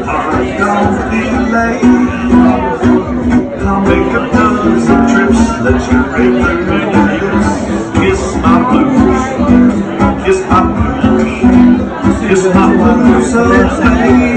heart, don't delay. I'll make a dozen trips, let you break through my lips. Kiss my blues, kiss my blues, kiss my blues away.